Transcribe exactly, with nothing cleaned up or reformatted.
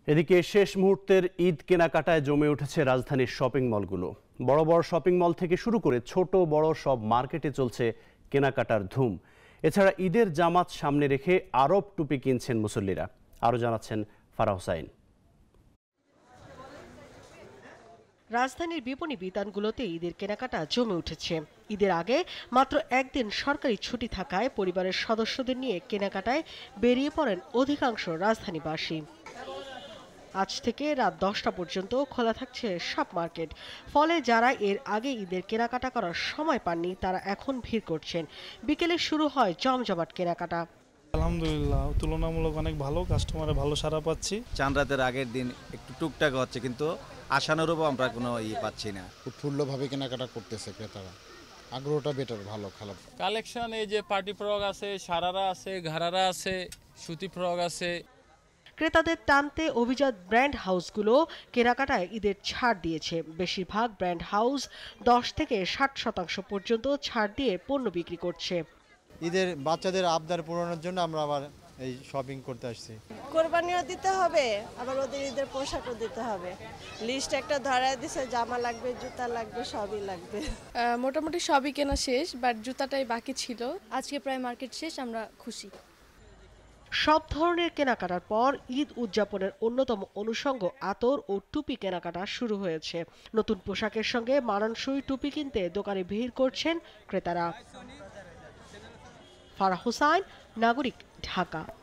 এদিকে শেষ মুহূর্তের ঈদ কেনাকাটায় জমে উঠেছে রাজধানীর শপিং মলগুলো। বড় বড় শপিং মল থেকে শুরু করে ছোট বড় সব মার্কেটে চলছে কেনাকাটার ধুম। এছাড়া ঈদের জামাত সামনে রেখে আরব টুপি কিনছেন মুসল্লিরা। আরও জানাচ্ছেন ফারাহ হোসাইন। রাজধানীর বিপণী বিতানগুলোতে ঈদের কেনাকাটা জমে উঠেছে। ঈদের আগে মাত্র একদিন সরকারি ছুটি থাকায় পরিবারের সদস্যদের নিয়ে কেনাকাটায় বেরিয়ে পড়েন অধিকাংশ রাজধানীবাসী। আজ থেকে রাত দশটা পর্যন্ত খোলা থাকছে সব মার্কেট। ফলে যারা এর আগে ঈদের কেনাকাটা করার সময় পাননি তারা এখন ভিড় করছেন। বিকেলে শুরু হয় জমজমাট কেনাকাটা। আলহামদুলিল্লাহ, তুলনামূলক অনেক ভালো, কাস্টমারে ভালো সাড়া পাচ্ছি। চাঁদ রাতের আগের দিন একটু টুকটাক হচ্ছে, কিন্তু আশানুরূপ আমরা কোনো ইয়ে পাচ্ছি না। উৎফুল্লভাবে কেনাকাটা করতেছে ক্রেতারা। আগ্রহটা বেটার, ভালো খারাপ কালেকশন। এই যে পার্টি ফ্রক আছে, সারারা আছে, ঘাড়ারা আছে, সুতি ফ্রক আছে। ক্রেতাদের টানতে অভিজাত ব্র্যান্ড হাউসগুলো কেনাকাটায় ঈদের ছাড় দিয়েছে। বেশিরভাগ ব্র্যান্ড হাউস দশ থেকে ষাট শতাংশ পর্যন্ত ছাড় দিয়ে পণ্য বিক্রি করছে। ঈদের বাচ্চাদের আবদার পূরণের জন্য আমরা আবার এই শপিং করতে আসছি। কোরবানিও দিতে হবে, আবার ওদের ঈদের পোশাকও দিতে হবে। লিস্ট একটা ধরায় দিছে, জামা লাগবে, জুতা লাগবে, সবই লাগবে। মোটামুটি সবই কেনা শেষ, বাট জুতাটাই বাকি ছিল। আজকে প্রায় মার্কেট শেষ, আমরা খুশি। সব ধরনের কেনাকাটার পর ঈদ উদযাপনের অন্যতম অনুষঙ্গ আতর ও টুপি কেনাকাটা শুরু হয়েছে। নতুন পোশাকের সঙ্গে মানানসই টুপি কিনতে দোকানে ভিড় করছেন ক্রেতারা। ফারাহ হোসাইন, নাগরিক, ঢাকা।